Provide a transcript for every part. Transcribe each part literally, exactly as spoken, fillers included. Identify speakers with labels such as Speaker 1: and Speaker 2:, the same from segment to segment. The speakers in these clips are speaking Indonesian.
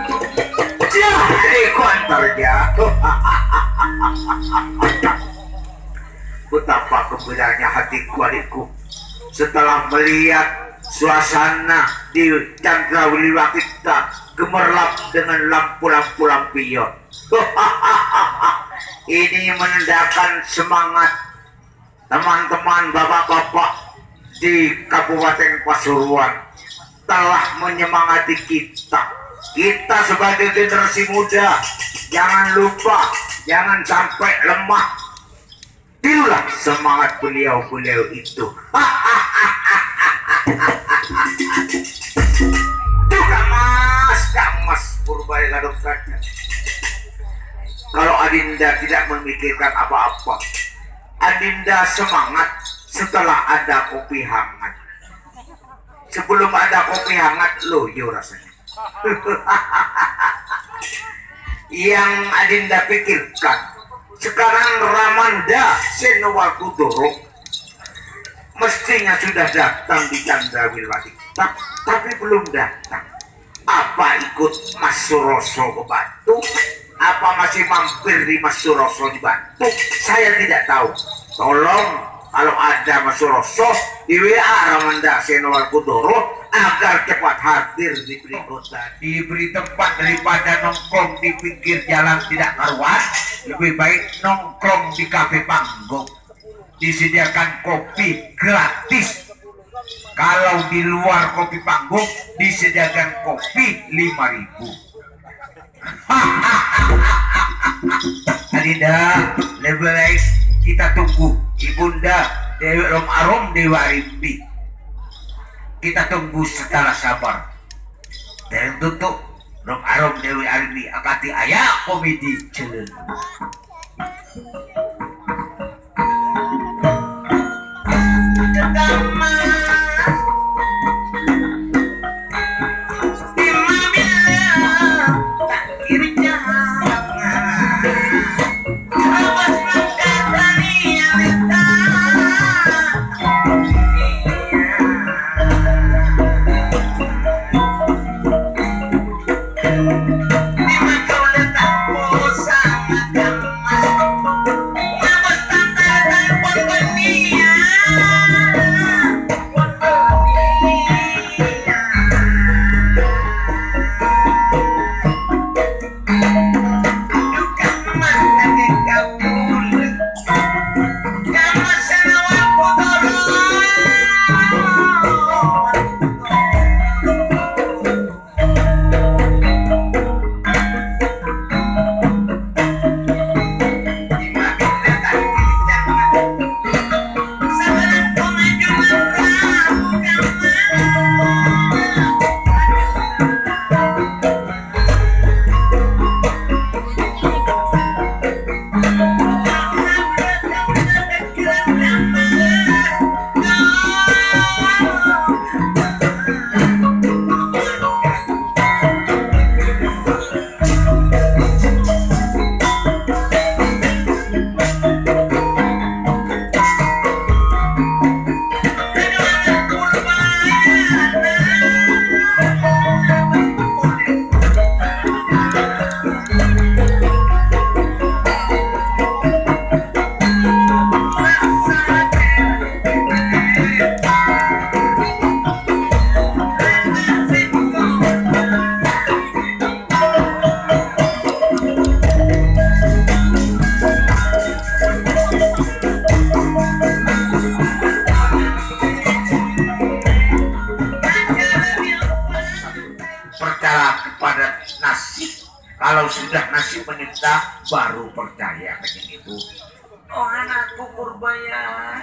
Speaker 1: Jadi konternya. Betapa gembiranya hatiku adikku setelah melihat suasana di Chandrawiliwa kita gemerlap dengan lampu-lampu lampion. Ini menandakan semangat teman-teman bapak-bapak di Kabupaten Pasuruan telah menyemangati kita. Kita sebagai generasi muda jangan lupa, jangan sampai lemah. Tirulah semangat beliau-beliau itu. Tuh Kamas, Kamas Purbaya Gadoknya. Kalau Adinda tidak memikirkan apa-apa, Adinda semangat setelah ada kopi hangat. Sebelum ada kopi hangat, loyo rasanya. Yang Adinda pikirkan, sekarang Ramanda Senowal Kudoro mestinya sudah datang di Chandrawiliwa kita, tapi belum datang. Apa ikut Mas Suroso ke Batu? Apa masih mampir di Mas Suroso di Batu? Saya tidak tahu. Tolong kalau ada Mas Suroso di W A Ramanda Senowal Kudoro agar cepat hadir di berikutnya. Diberi tempat daripada nongkrong di pinggir jalan tidak karuan, lebih baik nongkrong di kafe panggung. Disediakan kopi gratis. Kalau di luar kopi panggung disediakan kopi lima ribu. Adinda, lebih baik kita tunggu Ibunda Dewi Rom Arom Dewa Rimbi. Kita tunggu secara sabar. Dan tutup Rom Arom Dewi Rimbi akati ayah komedi celun. Kalau sudah nasib menimpa baru percaya kayak itu. Oh anakku Purbaya,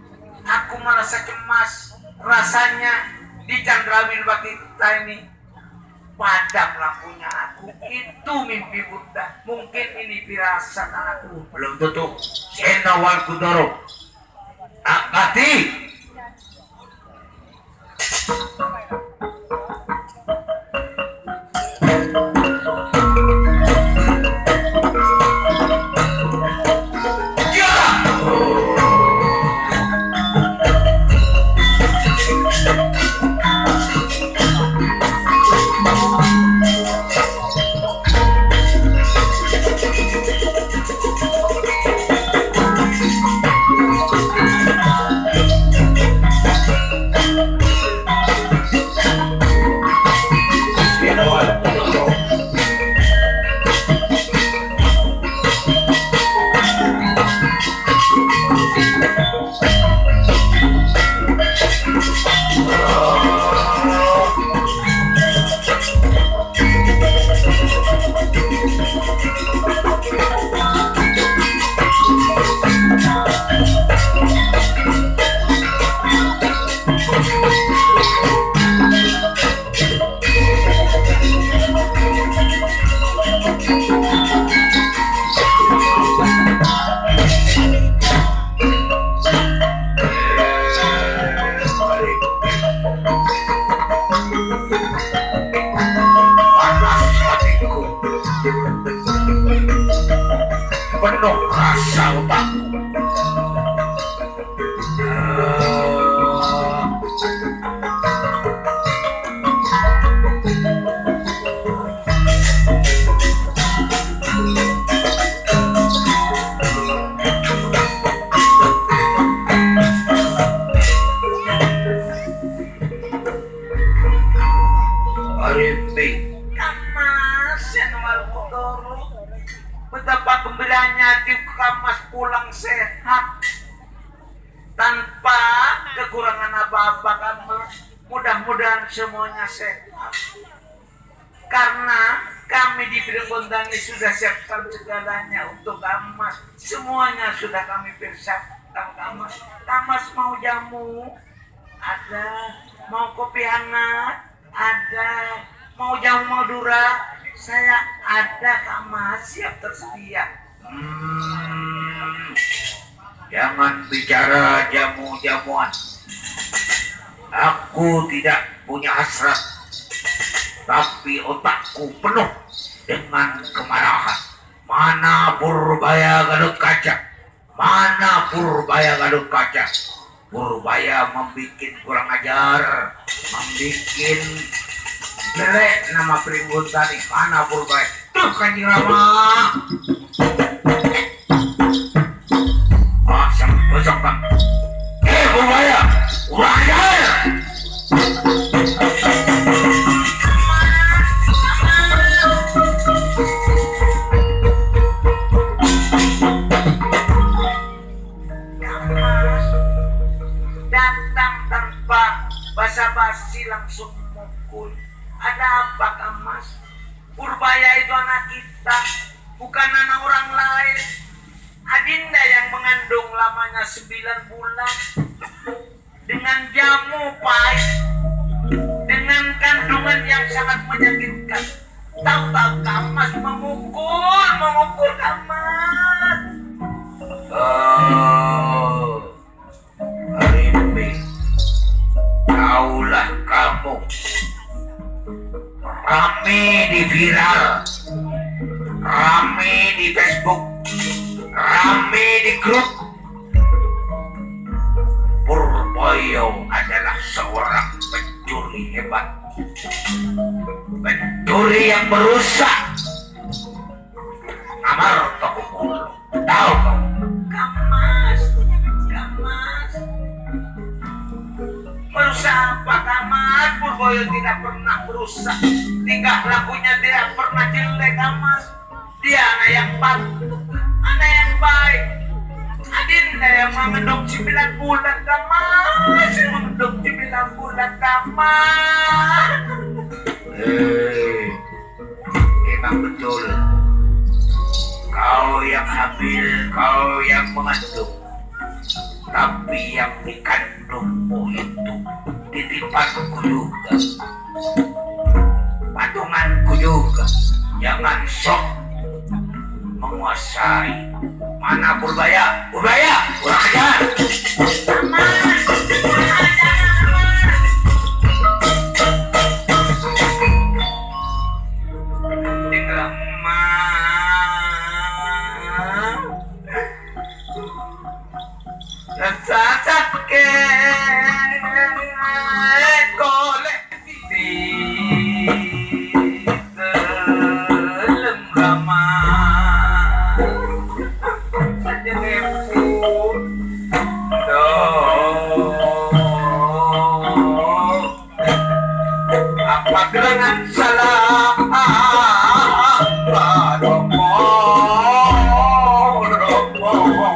Speaker 1: aku merasa cemas. Rasanya di Chandrawiliwa kita ini padam lampunya aku. Itu mimpi Bunda. Mungkin ini firasat anakku. Belum tutup. Senowal Kudoro. Akati. penuh rasa otakku.
Speaker 2: Betapa gembiranya hati Kamas pulang sehat tanpa kekurangan apa-apa. Kamas, mudah-mudahan semuanya sehat, karena kami di Pirgondangi sudah siapkan segalanya untuk Kamas. Semuanya sudah kami persiapkan. Kamas, Kamas mau jamu ada, mau kopi hangat ada, mau jamu Madura saya ada. Kamas siap tersedia.
Speaker 1: Hmm, jangan bicara jamu-jamuan. Aku tidak punya hasrat, tapi otakku penuh dengan kemarahan. Mana Purbaya Gatot Kaca? Mana Purbaya Gatot Kaca? Purbaya membuat kurang ajar, membuat jelek nama Pringgondani. Mana Purbaya? Tuh Kanjeng Rama. Ah, sang besok bang. Eh Purbaya, kurang ajar.
Speaker 2: Datang tanpa basa-basi langsung mukul. Ada apa Kamas? Purbaya itu anak kita, bukan anak orang lain. Adinda yang mengandung lamanya sembilan bulan dengan jamu pahit, dengan kandungan yang sangat menyakitkan. Tahu-tahu Kamas memukul, memukul Kamas.
Speaker 1: Oh, Harimbi, kaulah kamu. Rame di viral, rame di Facebook, rame di grup. Purboyo adalah seorang pencuri hebat, pencuri yang merusak Amar Tokulo. Tahu kau?
Speaker 2: Kamas, Kamas, merusak apa Kamas? Purboyo tidak pernah merusak. Tingkah lakunya tidak pernah jelek Kamas. Dia anak yang baik, anak yang baik. Adinda yang mengandung sembilan bulan Kamas, mengandung sembilan bulan Kamas.
Speaker 1: Eh, memang betul. Kau yang hamil, kau yang mengandung. Tapi yang dikandungmu itu titipanku juga, patunganku juga. Jangan sok menguasai. Mana Purbaya? Purbaya, kurang ajar.
Speaker 2: Kamas, kurang ajar Cacat ke kolektif dalam ramah saja nepun apa gerangan salah Romo Romo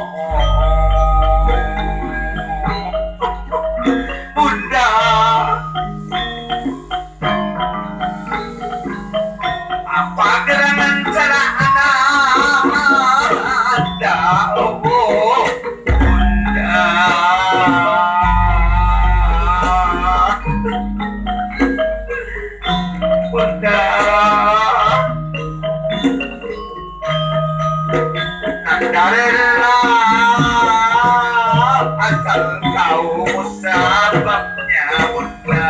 Speaker 2: Bunda, apa gerangan cara anak Anda, oh Bunda, Bunda, Nandarelah asal kau sababnya Bunda.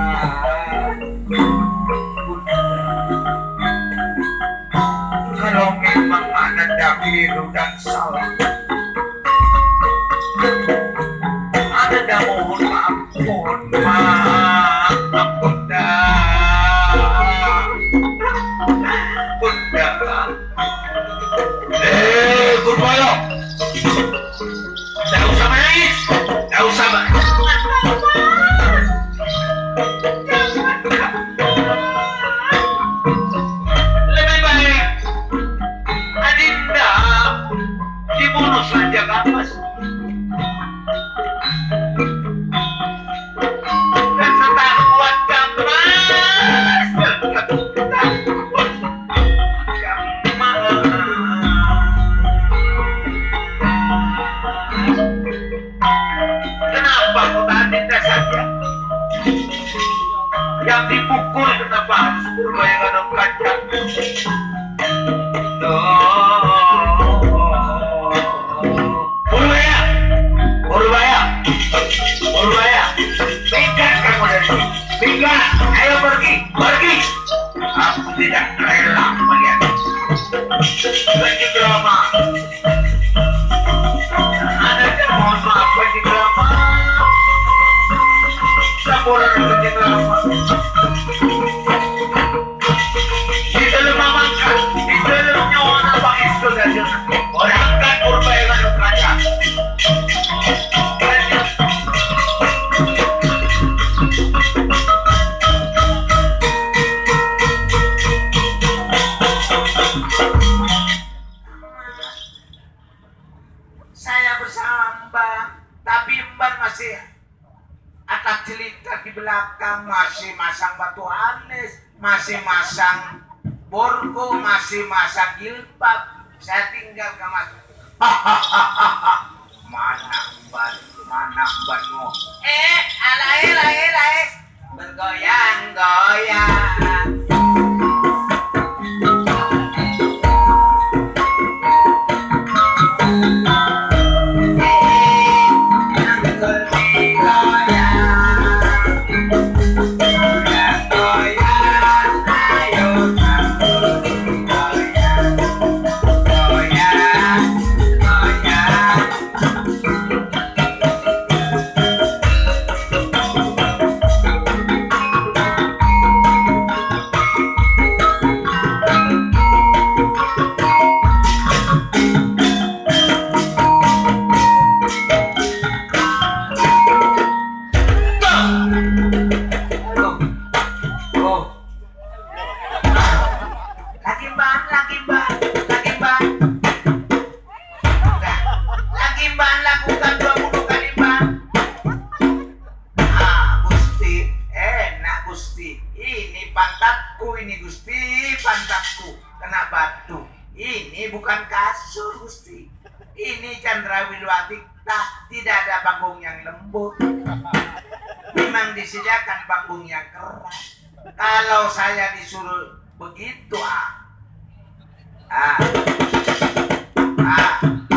Speaker 2: Kalau keliru dan salah. Anda mohon maaf, mohon maaf, Bunda. Bunda. Eh, Purboyo. Tidak usah menangis, tidak usah menangis. Lebih baik Adinda dibunuh saja, Kang Mas. Dan setak kuat Kang Mas. Kang Mas. Kenapa kok Adinda saja yang dipukul? Kenapa harus Purbaya Gadot Kaca? Purbaya, Purbaya, Purbaya, tinggal kamu dari sini. Tinggal, ayo pergi, pergi. Aku tidak rela melihat lagi drama. Ada mohon maaf lagi drama. Saburan lagi drama. Di dalam makan, di dalam nyawa nabang itu saja. Orangkan Purbaya Gadot Kaca. Saya bersama Mbak, tapi Mbak masih atas celita di belakang, masih masang batu anis, masih masang borgo, masih masang jilbab. Saya tinggal ke Mas. Hahaha. Mana Mbak? Mana Mbakmu? Eh, alae, alae, alae. Bergoyang-goyang. Tidak ada panggung yang lembut, memang disediakan panggung yang keras. Kalau saya disuruh begitu, ah, ah, ah,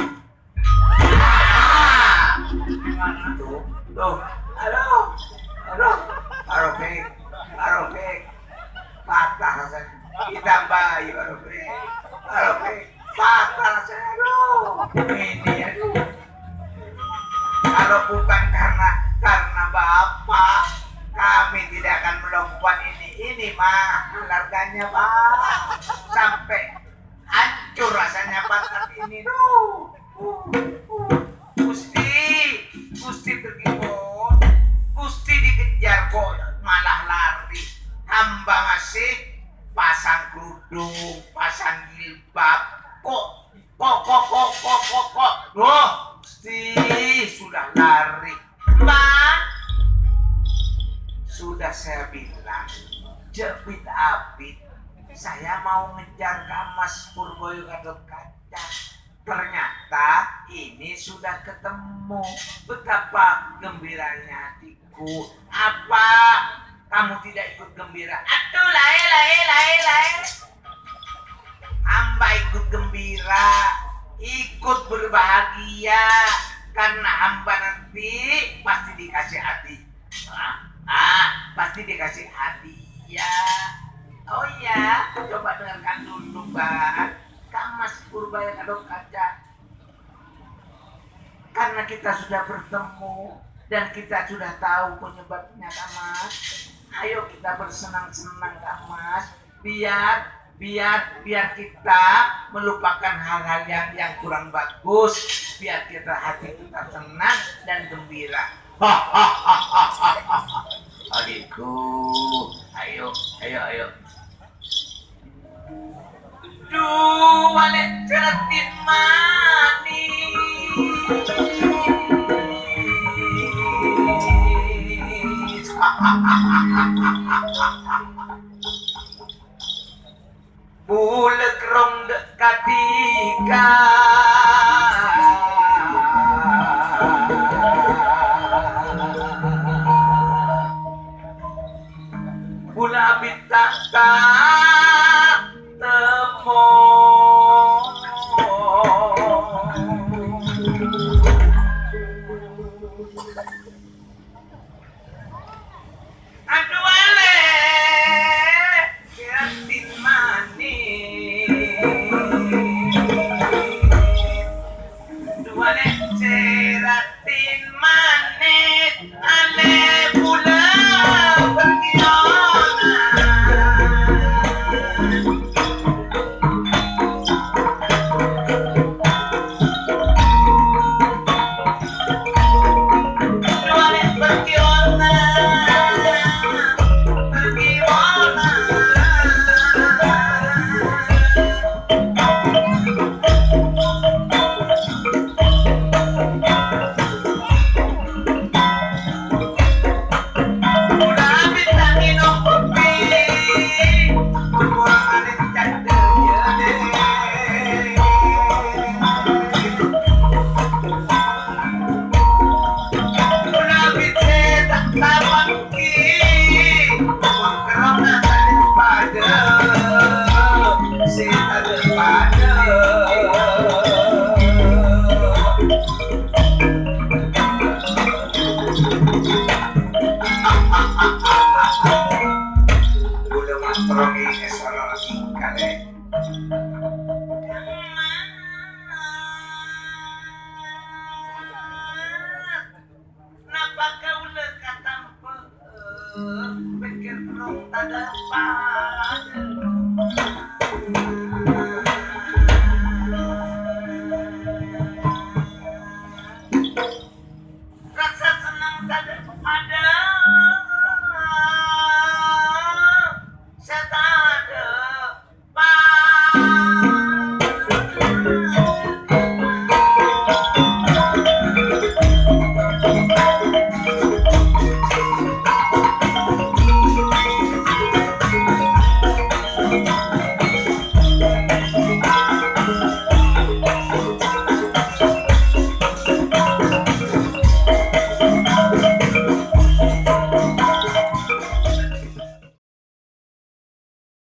Speaker 2: ah, tuh, tuh, halo, halo, Arofik, Arofik, patah rasanya, kita bayi Arofik, Arofik, patah rasanya, aduh, ini, aduh. Kalau bukan karena karena Bapak, kami tidak akan melakukan ini. Ini mah harganya Pak, sampai hancur rasanya pantat ini. Duh, uh, uh. Gusti, Gusti tergibon, Gusti dikejar kok malah lari. Hamba masih pasang kerudung, pasang jilbab, kok, kok, kok, kok, kok, kok, kok, loh. Gusti sudah lari. Mbak, sudah saya bilang jepit abit, saya mau ngejar Mas Purbaya Gadot Kaca. Ternyata ini sudah ketemu. Betapa gembiranya hatiku. Apa kamu tidak ikut gembira? Aduh, lae lae lae lae. Hamba ikut gembira, ikut berbahagia, karena hamba nanti pasti dikasih hati. Ah, ah pasti dikasih hadiah. Oh ya, coba dengarkan dulu, Mbak. Kang Mas Purbaya bayang adok kaca. Karena kita sudah bertemu dan kita sudah tahu penyebabnya Kak Mas. Ayo kita bersenang-senang Kak Mas. Biar biar biar kita melupakan hal-hal yang yang kurang bagus. Biar kita hati kita tenang dan gembira. Adikku, ayo, ayo, ayo. Duh, wale ceratin manis. Bulek rong dekatika. Bula bitaka temo. Aduh ale kiratin manis. Aduh ale kiratin manis. Ale bula pikir belum ada pada